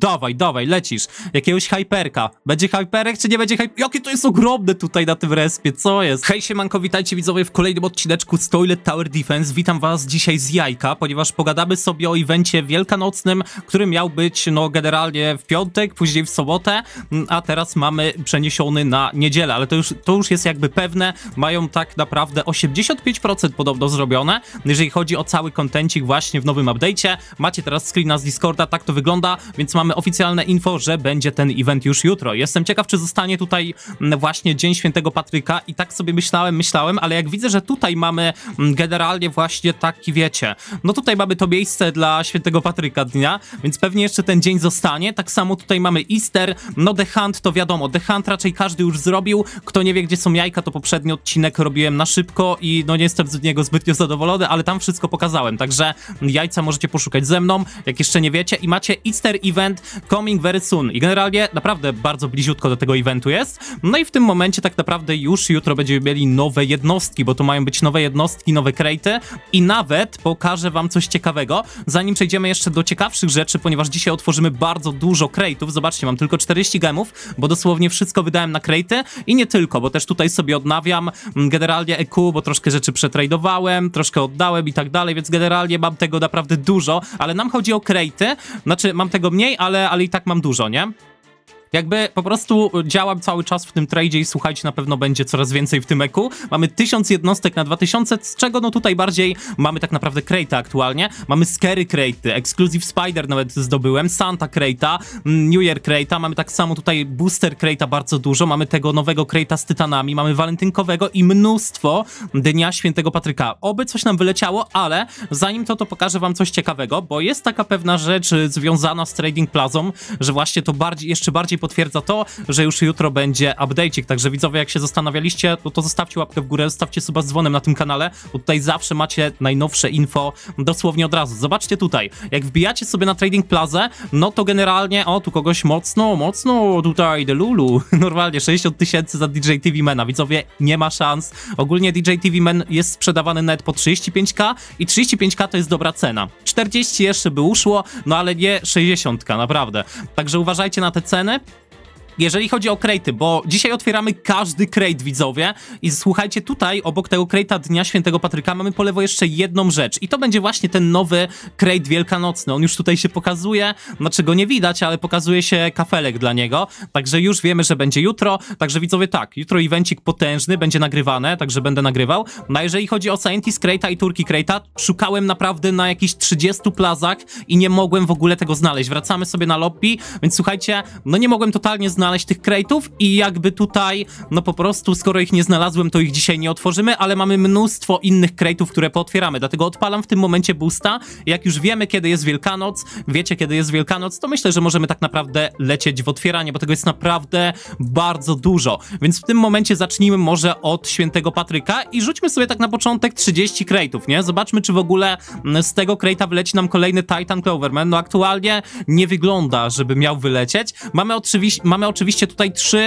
Dawaj, dawaj, lecisz. Jakiegoś hyperka. Będzie hyperek, czy nie będzie hyperek? Jakie to jest ogromne tutaj na tym respie, co jest? Hej, siemanko, witajcie widzowie w kolejnym odcineczku z Toilet Tower Defense. Witam was dzisiaj z jajka, ponieważ pogadamy sobie o evencie wielkanocnym, który miał być, no, generalnie w piątek, później w sobotę, a teraz mamy przeniesiony na niedzielę, ale to już jest jakby pewne. Mają tak naprawdę 85% podobno zrobione, jeżeli chodzi o cały kontencik właśnie w nowym update'cie. Macie teraz screena z Discorda, tak to wygląda, więc mamy oficjalne info, że będzie ten event już jutro. Jestem ciekaw, czy zostanie tutaj właśnie Dzień Świętego Patryka i tak sobie myślałem, ale jak widzę, że tutaj mamy generalnie właśnie taki, wiecie, no tutaj mamy to miejsce dla Świętego Patryka dnia, więc pewnie jeszcze ten dzień zostanie. Tak samo tutaj mamy Easter, no The Hunt to wiadomo, The Hunt raczej każdy już zrobił. Kto nie wie, gdzie są jajka, to poprzedni odcinek robiłem na szybko i no nie jestem z niego zbytnio zadowolony, ale tam wszystko pokazałem, także jajca możecie poszukać ze mną, jak jeszcze nie wiecie, i macie Easter Event coming very soon i generalnie naprawdę bardzo bliziutko do tego eventu jest. No i w tym momencie tak naprawdę już jutro będziemy mieli nowe jednostki, bo to mają być nowe jednostki, nowe crate'y i nawet pokażę wam coś ciekawego, zanim przejdziemy jeszcze do ciekawszych rzeczy, ponieważ dzisiaj otworzymy bardzo dużo crate'ów. Zobaczcie, mam tylko 40 gemów, bo dosłownie wszystko wydałem na crate'y i nie tylko, bo też tutaj sobie odnawiam generalnie EQ, bo troszkę rzeczy przetradowałem, troszkę oddałem i tak dalej, więc generalnie mam tego naprawdę dużo, ale nam chodzi o crate'y, znaczy mam tego mniej, ale i tak mam dużo, nie? Jakby po prostu działam cały czas w tym tradzie i słuchajcie, na pewno będzie coraz więcej w tym EQ. Mamy 1000 jednostek na 2000, z czego no tutaj bardziej mamy tak naprawdę crate'a aktualnie. Mamy Scary crate'y, Exclusive Spider nawet zdobyłem, Santa crate'a, New Year crate'a, mamy tak samo tutaj Booster crate'a bardzo dużo, mamy tego nowego crate'a z tytanami, mamy walentynkowego i mnóstwo Dnia Świętego Patryka. Oby coś nam wyleciało, ale zanim to pokażę wam coś ciekawego, bo jest taka pewna rzecz związana z Trading Plazą, że właśnie to jeszcze bardziej potwierdza to, że już jutro będzie update'ik, także widzowie, jak się zastanawialiście, to zostawcie łapkę w górę, zostawcie suba z dzwonem na tym kanale, bo tutaj zawsze macie najnowsze info dosłownie od razu. Zobaczcie tutaj, jak wbijacie sobie na Trading Plazę, no to generalnie, o, tu kogoś mocno tutaj Delulu, normalnie 60 000 za DJ TV Mana, widzowie, nie ma szans. Ogólnie DJ TV Man jest sprzedawany net po 35k i 35k to jest dobra cena. 40 jeszcze by uszło, no ale nie 60k, naprawdę. Także uważajcie na te ceny. Jeżeli chodzi o crate'y, bo dzisiaj otwieramy każdy crate, widzowie, i słuchajcie, tutaj obok tego crate'a Dnia Świętego Patryka mamy po lewo jeszcze jedną rzecz i to będzie właśnie ten nowy crate wielkanocny. On już tutaj się pokazuje, znaczy go nie widać, ale pokazuje się kafelek dla niego, także już wiemy, że będzie jutro, także widzowie, tak, jutro evencik potężny, będzie nagrywane, także będę nagrywał. No a jeżeli chodzi o Scientist crate'a i Turkey crate'a, szukałem naprawdę na jakichś 30 plazach i nie mogłem w ogóle tego znaleźć. Wracamy sobie na lobby, więc słuchajcie, no nie mogłem totalnie znaleźć tych crate'ów i jakby tutaj, no po prostu, skoro ich nie znalazłem, to ich dzisiaj nie otworzymy, ale mamy mnóstwo innych crate'ów, które pootwieramy, dlatego odpalam w tym momencie boosta. Jak już wiemy, kiedy jest Wielkanoc, wiecie, kiedy jest Wielkanoc, to myślę, że możemy tak naprawdę lecieć w otwieranie, bo tego jest naprawdę bardzo dużo, więc w tym momencie zacznijmy może od Świętego Patryka i rzućmy sobie tak na początek 30 crate'ów, nie? Zobaczmy, czy w ogóle z tego crate'a wyleci nam kolejny Titan Cloverman. No aktualnie nie wygląda, żeby miał wylecieć. Mamy oczywiście tutaj 3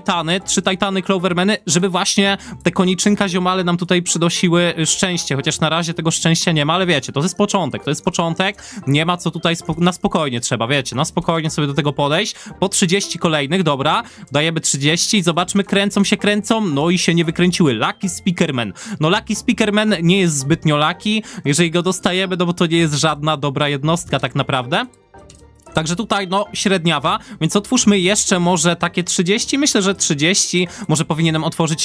Titany Clovermany, żeby właśnie te koniczynka ziomale nam tutaj przynosiły szczęście, chociaż na razie tego szczęścia nie ma, ale wiecie, to jest początek, nie ma co tutaj, na spokojnie trzeba, wiecie, na spokojnie sobie do tego podejść. Po 30 kolejnych, dobra, dajemy 30 i zobaczmy, kręcą, no i się nie wykręciły. Lucky Speakerman, no Lucky Speakerman nie jest zbytnio lucky, jeżeli go dostajemy, no bo to nie jest żadna dobra jednostka tak naprawdę. Także tutaj, no, średniawa, więc otwórzmy jeszcze może takie 30, myślę, że 30, może powinienem otworzyć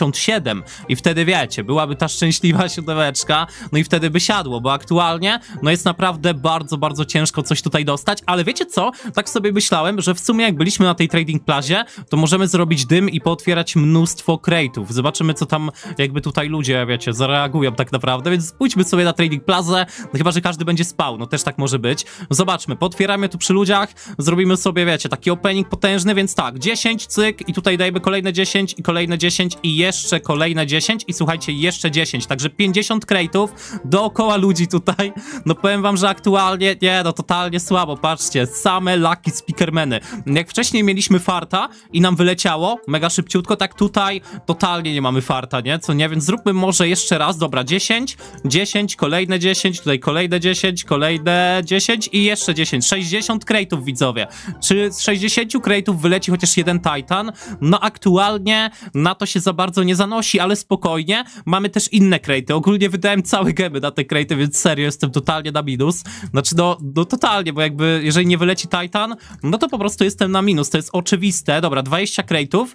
77 i wtedy, wiecie, byłaby ta szczęśliwa siódemeczka, no i wtedy by siadło, bo aktualnie, no jest naprawdę bardzo ciężko coś tutaj dostać, ale wiecie co, tak sobie myślałem, że w sumie jak byliśmy na tej Trading Plazie, to możemy zrobić dym i pootwierać mnóstwo crate'ów, zobaczymy, co tam jakby tutaj ludzie, wiecie, zareagują tak naprawdę, więc pójdźmy sobie na Trading Plazę, no chyba, że każdy będzie spał, no też tak może być. Zobaczmy, pootwieramy tu przy ludziach, zrobimy sobie, wiecie, taki opening potężny, więc tak, 10, cyk i tutaj dajemy kolejne 10 i kolejne 10 i jeszcze kolejne 10 i słuchajcie, jeszcze 10, także 50 crate'ów dookoła ludzi tutaj, no powiem wam, że aktualnie, nie, no totalnie słabo, patrzcie, same Lucky Speakermany. Jak wcześniej mieliśmy farta i nam wyleciało mega szybciutko, tak tutaj totalnie nie mamy farta, nie, co nie, więc zróbmy może jeszcze raz, dobra, 10, kolejne 10, tutaj kolejne 10, kolejne 10 i jeszcze 10, 60 60 crate'ów, widzowie. Czy z 60 crate'ów wyleci chociaż jeden Titan? No aktualnie na to się za bardzo nie zanosi, ale spokojnie. Mamy też inne crate'y. Ogólnie wydałem całe gemy na te crate'y, więc serio jestem totalnie na minus. Znaczy no totalnie, bo jakby jeżeli nie wyleci Titan, no to po prostu jestem na minus. To jest oczywiste. Dobra, 20 crate'ów.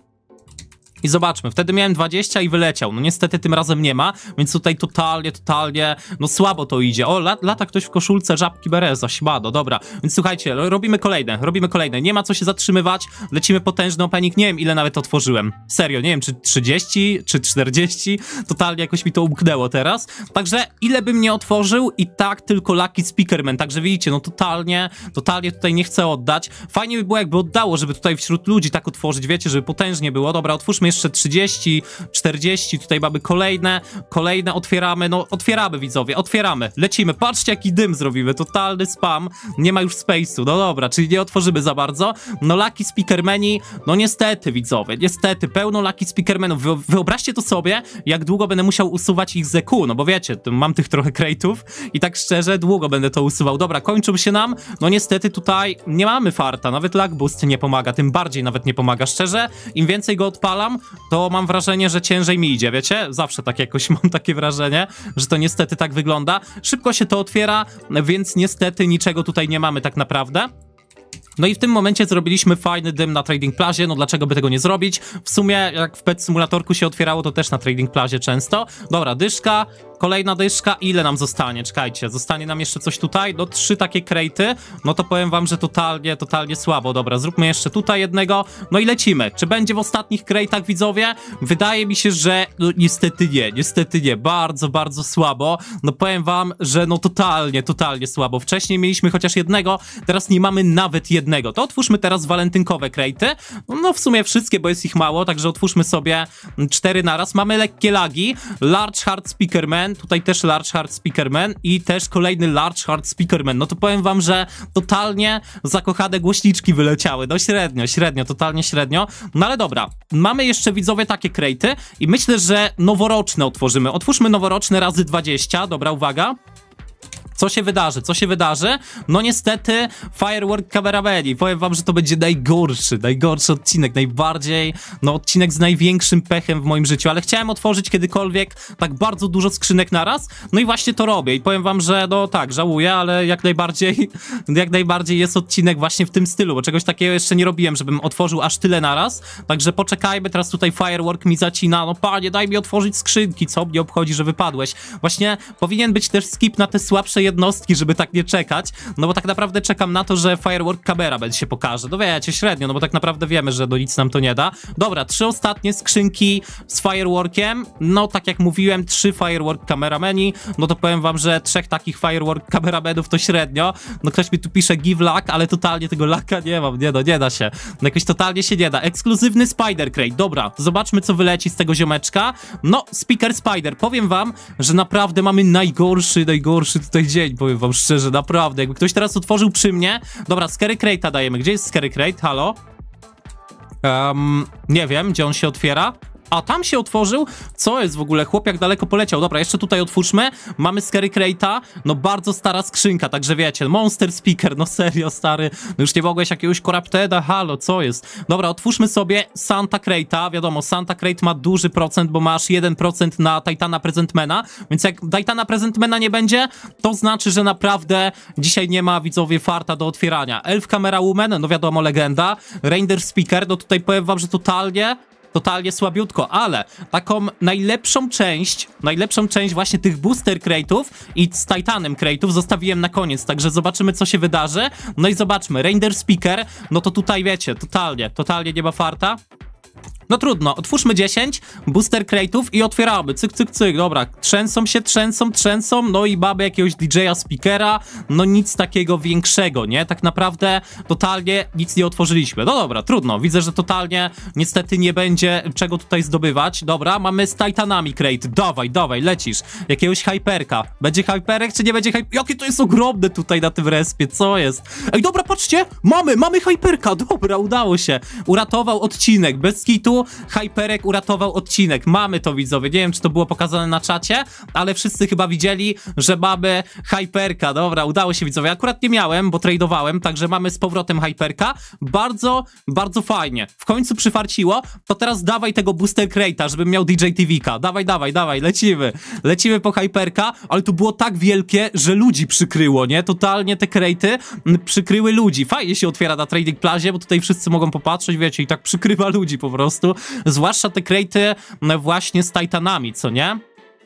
I zobaczmy, wtedy miałem 20 i wyleciał. No niestety tym razem nie ma, więc tutaj totalnie, no słabo to idzie. O, lata ktoś w koszulce żabki Bereza, śmado, dobra. Więc słuchajcie, robimy kolejne. Nie ma co się zatrzymywać, lecimy potężny opening, nie wiem ile nawet otworzyłem. Serio, nie wiem czy 30, czy 40, totalnie jakoś mi to umknęło teraz. Także ile bym nie otworzył i tak tylko Lucky Speakerman, także widzicie, no totalnie tutaj nie chcę oddać. Fajnie by było jakby oddało, żeby tutaj wśród ludzi tak otworzyć, wiecie, żeby potężnie było. Dobra, otwórzmy jeszcze 30, 40, tutaj mamy kolejne otwieramy, no otwieramy widzowie, otwieramy, lecimy, patrzcie jaki dym zrobimy, totalny spam, nie ma już space'u, no dobra, czyli nie otworzymy za bardzo, no Lucky Speakermani, no niestety widzowie, niestety, pełno Lucky Speakermanów, wyobraźcie to sobie, jak długo będę musiał usuwać ich z EQ, no bo wiecie, mam tych trochę crate'ów i tak szczerze, długo będę to usuwał, dobra, kończą się nam, no niestety tutaj nie mamy farta, nawet Luck Boost nie pomaga, tym bardziej nawet nie pomaga, szczerze, im więcej go odpalam, to mam wrażenie, że ciężej mi idzie, wiecie? Zawsze tak jakoś mam takie wrażenie, że to niestety tak wygląda. Szybko się to otwiera, więc niestety niczego tutaj nie mamy tak naprawdę. No i w tym momencie zrobiliśmy fajny dym na Trading Plazie, no dlaczego by tego nie zrobić? W sumie jak w Pet Simulatorku się otwierało, to też na Trading Plazie często. Dobra, dyszka, kolejna dyszka, ile nam zostanie? Czekajcie, zostanie nam jeszcze coś tutaj, no 3 takie crate'y, no to powiem wam, że totalnie słabo. Dobra, zróbmy jeszcze tutaj jednego, no i lecimy. Czy będzie w ostatnich crate'ach, widzowie? Wydaje mi się, że no, niestety nie, bardzo słabo. No powiem wam, że no totalnie słabo. Wcześniej mieliśmy chociaż jednego, teraz nie mamy nawet jednego. To otwórzmy teraz walentynkowe crate'y, no w sumie wszystkie, bo jest ich mało, także otwórzmy sobie 4 naraz. Mamy lekkie lagi, Large Hard Speakerman, tutaj też Large Hard Speakerman i też kolejny Large Hard Speakerman. No to powiem wam, że totalnie zakochane głośniczki wyleciały. No średnio, totalnie średnio. No ale dobra, mamy jeszcze widzowie takie crate'y i myślę, że noworoczne otworzymy. Otwórzmy noworoczne razy 20, dobra, uwaga. Co się wydarzy? No niestety Firework Cameramani. Powiem wam, że to będzie najgorszy odcinek, odcinek z największym pechem w moim życiu, ale chciałem otworzyć kiedykolwiek tak bardzo dużo skrzynek naraz, no i właśnie to robię i powiem wam, że no tak, żałuję, ale jak najbardziej jest odcinek właśnie w tym stylu, bo czegoś takiego jeszcze nie robiłem, żebym otworzył aż tyle naraz, także poczekajmy, teraz tutaj Firework mi zacina, no panie, daj mi otworzyć skrzynki, co mnie obchodzi, że wypadłeś. Właśnie powinien być też skip na te słabsze jednostki, żeby tak nie czekać, no bo tak naprawdę czekam na to, że Firework Camera będzie się pokaże, no wiecie, średnio, no bo tak naprawdę wiemy, że nic nam to nie da. Dobra, 3 ostatnie skrzynki z Fireworkiem, no tak jak mówiłem, 3 Firework Cameramani, no to powiem wam, że 3 takich Firework Cameramenów to średnio, no ktoś mi tu pisze give luck, ale totalnie tego lucka nie mam, nie da się, no jakoś totalnie się nie da. Ekskluzywny Spider Crate, dobra, zobaczmy co wyleci z tego ziomeczka, no Speaker Spider, powiem wam, że naprawdę mamy najgorszy tutaj dzień, powiem wam szczerze, naprawdę, jakby ktoś teraz otworzył przy mnie, dobra, Scary Crate'a dajemy, gdzie jest Scary Crate, halo? Nie wiem, gdzie on się otwiera. A tam się otworzył? Co jest w ogóle? Chłop jak daleko poleciał. Dobra, jeszcze tutaj otwórzmy. Mamy Scary Crate'a. No bardzo stara skrzynka, także wiecie. Monster Speaker, no serio stary. No już nie mogłeś jakiegoś Corrupteda? Halo, co jest? Dobra, otwórzmy sobie Santa Crate'a. Wiadomo, Santa Crate ma duży procent, bo masz 1% na Titana Presentmana. Więc jak Titana Presentmana nie będzie, to znaczy, że naprawdę dzisiaj nie ma, widzowie, farta do otwierania. Elf Camera Woman, no wiadomo, legenda. Reindeer Speaker, no tutaj powiem wam, że totalnie słabiutko, ale taką najlepszą część właśnie tych booster crate'ów i z Titanem crate'ów zostawiłem na koniec, także zobaczymy co się wydarzy. No i zobaczmy, Reindeer Speaker, no to tutaj wiecie, totalnie nie ma farta. No trudno, otwórzmy 10 booster crate'ów i otwieramy, cyk, dobra, trzęsą się, no i mamy jakiegoś DJ-a speakera, no nic takiego większego, nie? Tak naprawdę totalnie nic nie otworzyliśmy. No dobra, trudno, widzę, że totalnie niestety nie będzie czego tutaj zdobywać. Dobra, mamy z Titanami crate, dawaj, lecisz, jakiegoś Hyperka. Będzie Hyperek, czy nie będzie Hyperek? Jakie to jest ogromne tutaj na tym respie, co jest? Ej, dobra, patrzcie, mamy Hyperka, dobra, udało się, uratował odcinek, bez kitu. końcu Hyperek uratował odcinek. Mamy to, widzowie. Nie wiem, czy to było pokazane na czacie, ale wszyscy chyba widzieli, że mamy Hyperka. Dobra, udało się, widzowie. Akurat nie miałem, bo tradowałem, także mamy z powrotem Hyperka. Bardzo, bardzo fajnie. W końcu przyfarciło. To teraz dawaj tego Booster Crate'a, żebym miał DJ TV-ka. Dawaj, dawaj, dawaj, lecimy. Lecimy po Hyperka, ale to było tak wielkie, że ludzi przykryło, nie? Totalnie te crate'y przykryły ludzi. Fajnie się otwiera na Trading Plazie, bo tutaj wszyscy mogą popatrzeć, wiecie, i tak przykrywa ludzi po prostu. Zwłaszcza te crate'y właśnie z Titanami, co nie?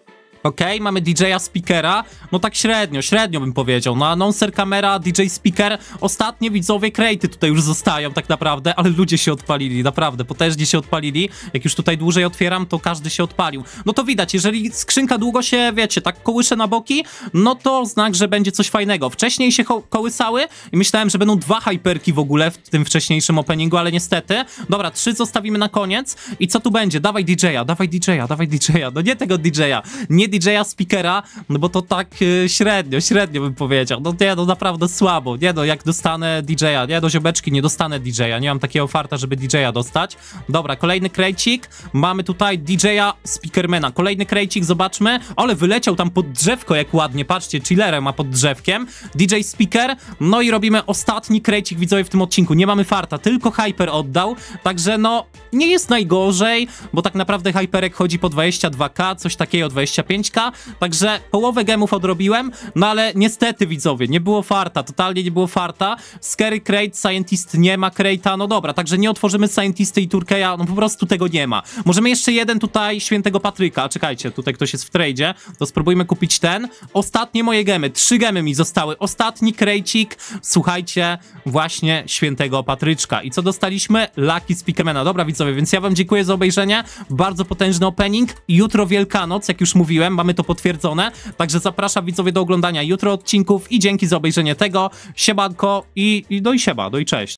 Okej, mamy DJ-a Speakera, no tak średnio bym powiedział, no announcer, kamera, DJ Speaker, ostatnie widzowie crate'y tutaj już zostają tak naprawdę, ale ludzie się odpalili, naprawdę, potężnie się odpalili, jak już tutaj dłużej otwieram, to każdy się odpalił. No to widać, jeżeli skrzynka długo się, wiecie, tak kołysze na boki, no to znak, że będzie coś fajnego. Wcześniej się kołysały i myślałem, że będą 2 Hyperki w ogóle w tym wcześniejszym openingu, ale niestety. Dobra, 3 zostawimy na koniec i co tu będzie? Dawaj DJ-a, dawaj DJ-a, dawaj DJ-a, no nie tego DJ-a, nie DJ-a Speakera, no bo to tak średnio bym powiedział. No nie, no naprawdę słabo. Nie no, jak dostanę DJ-a, nie do ziomeczki nie dostanę DJ-a. Nie mam takiego farta, żeby DJ-a dostać. Dobra, kolejny krejcik. Mamy tutaj DJ-a Speakermana. Kolejny krejcik, zobaczmy. Ale wyleciał tam pod drzewko, jak ładnie. Patrzcie, chillerę ma pod drzewkiem. DJ Speaker. No i robimy ostatni krejcik, widzowie, w tym odcinku. Nie mamy farta, tylko Hyper oddał. Także no, nie jest najgorzej, bo tak naprawdę Hyperek chodzi po 22k, coś takiego, 25k. Także połowę gemów odrobiłem, no ale niestety, widzowie, nie było farta, totalnie nie było farta. Scary Crate, Scientist nie ma Crate'a, no dobra, także nie otworzymy Scientisty i Turkeya, no po prostu tego nie ma. Możemy jeszcze jeden tutaj Świętego Patryka, czekajcie, tutaj ktoś jest w tradzie, to spróbujmy kupić ten. Ostatnie moje gemy, 3 gemy mi zostały, ostatni Crate'cik, słuchajcie, właśnie Świętego Patryczka. I co dostaliśmy? Lucky Speakermana. Dobra, widzowie, więc ja wam dziękuję za obejrzenie, bardzo potężny opening, jutro Wielkanoc, jak już mówiłem, mamy to potwierdzone, także zapraszam, widzowie, do oglądania jutro odcinków i dzięki za obejrzenie tego, siemanko i siema, no i cześć.